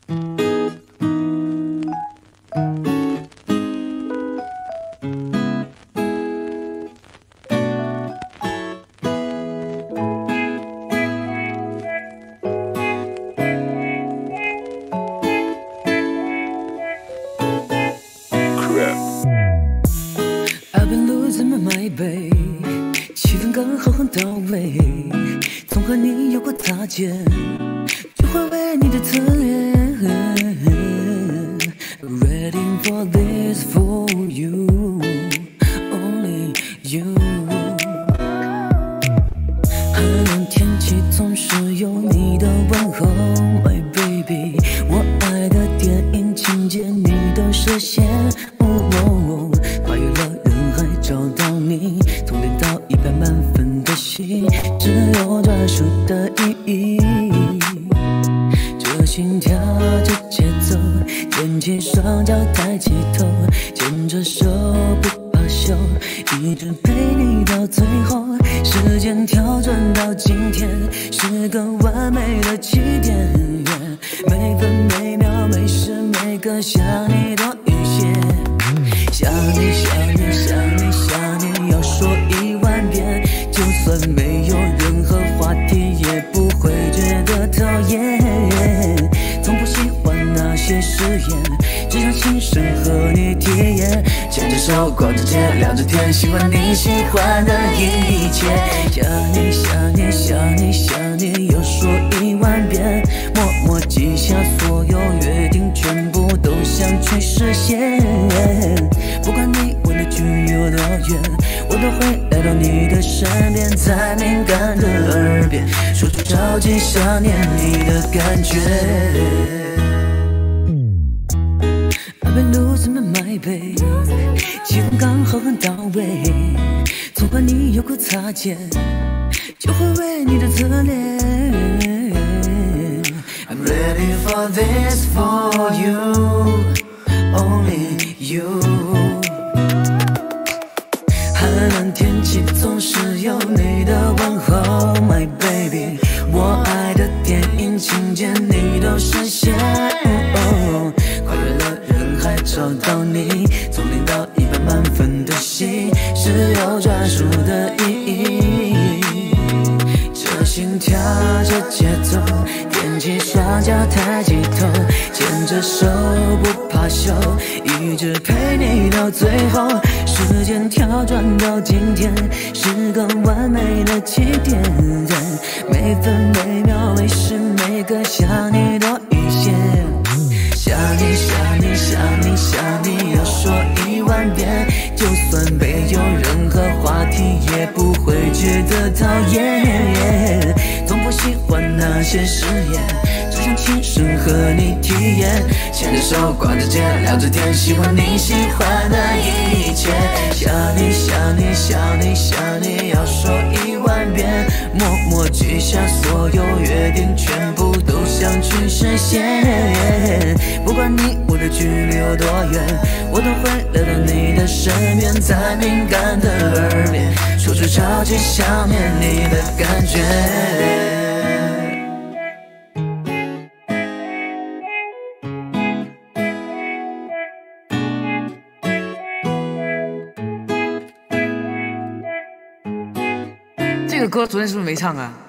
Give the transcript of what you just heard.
I've been losing my mind, babe， 气氛刚好很到位。从和你有过擦肩，就会为你的侧脸。Waiting for this for you, only you。寒冷天气总是有你的问候 ，My baby。我爱的电影情节你都实现。跨越了人海找到你，从0到100满分的戏，只有专属的意义。这心跳，这节奏，踮起双脚抬起头，牵着手不罢休，一直陪你到最后。时间跳转到今天，是个完美的起点。每分每秒每时每刻想你多一些。想你想你想你想你，要说10000遍，就算没有任何话题，也不会觉得讨厌。从不喜欢那些誓言，只想亲身和你体验。牵着手，逛着街，聊着天，喜欢你喜欢的一切。想你想你想你想你，要说10000遍，默默记下所有约定，全部都想去实现。不管你我的距离有多远，我都会来到你的身边，在敏感的耳边说出超级想念你的感觉。I've been losing my mind, babe， 气氛刚好很到位，从和你有过擦肩，就会为你的侧脸。I'm ready for this for you, only you。寒冷天气总是有你的问候 ，My baby。我爱的电影情节你都实现。跨越了人海找到你，从0到100满分的戏，是有专属的意义。这心跳，这节奏，踮起双脚抬起头，牵着手不罢休，一直陪你到最后。时间跳转到今天，是个完美的起点。每分每秒每时每刻想你多一些。想你想你想你想你，要说10000遍，就算没有任何话题，也不会觉得讨厌。从不喜欢那些誓言，只想亲身和你体验。牵着手，逛着街，聊着天，喜欢你喜欢的一切。想你想你想你想你，要说10000遍，默默记下所有约定，全部都想去实现。不管你我的距离有多远，我都会来到你的身边，在敏感的耳边说出超级想念你的感觉。 这个歌昨天是不是没唱啊？